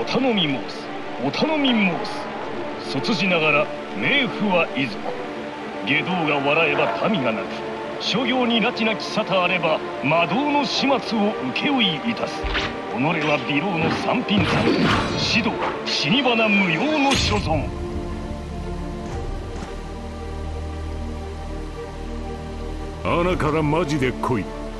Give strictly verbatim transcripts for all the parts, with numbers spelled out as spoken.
頼み申す。お頼み申す。卒じながら冥府はいずこ。外道が笑えば民が泣く。諸行に拉致なき沙汰あれば魔道の始末を請負いいたす。己は微老の三品さん。指導死に花無用の所存。 穴からマジで来い。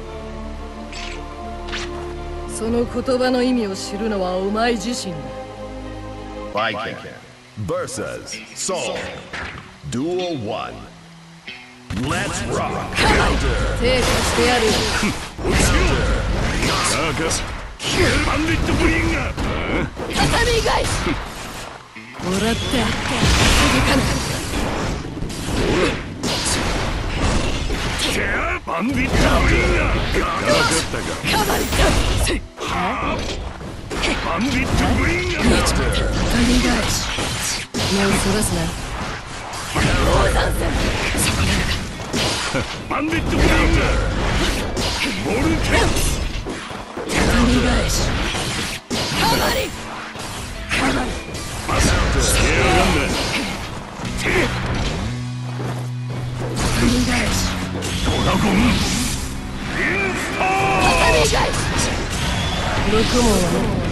その言葉の意味を知るのはお前自身だ。 バイキン vs Soul Duel ワン Let's rock 手貸してやる。 サーカスバンディットブリンガー畳返しもらった。続かなかったバンディットブリンガー分かったか。 カバリバンディットブリンガー畳返し目をそらすな。大山戦そこなのか。 バンディットブリンガーボルテン畳返しカバリカバリしてやがんな。 畳返しドラゴンインスター畳返し六門はね。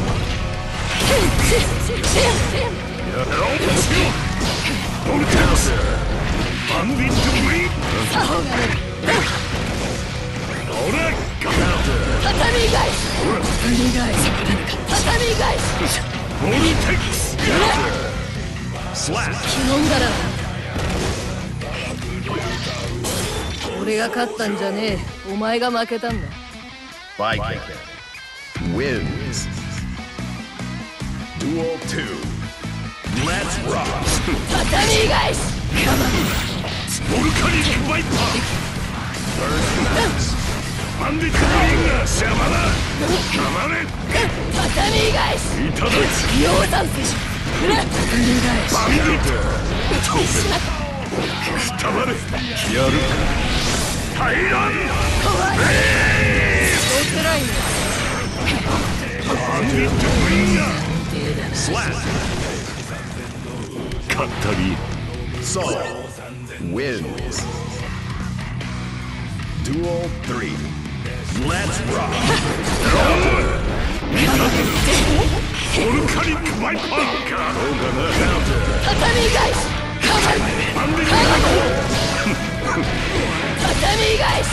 ボルテンスバンディットブリンサホがね。 オラ畳返し畳返し畳返しボルテックススラッ気もんだな。俺が勝ったんじゃねえ。お前が負けたんだ。 バイキン wins Duel ツー Let's rock 畳返しボルカニックバイパーバンディットブリンガーシャマだかまれ畳返しいただき鷹山戦畳返しバンディットくたばれやるか回覧怖いおつらいね。 バンディットブリンガースラッ勝ったり Soul wins Duel スリー Let's rock ボルカニックバイパーか畳返しバンディット畳返し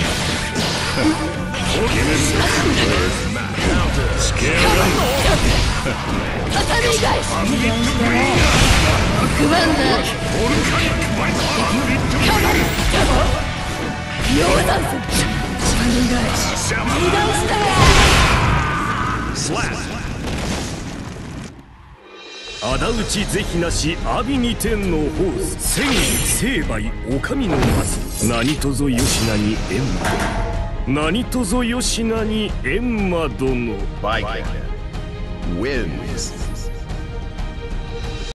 スケール畳返しバンディットブリンガーくばんだ。 ボルカニックバイパーバンディットブリンガー鷹山戦畳返しシャマ二段したよ。 スラッ仇討ち是非なし阿炎に天のホース千里成敗お上の松何とぞ吉名に閻魔何とぞ吉名に閻魔殿。 バイキン wins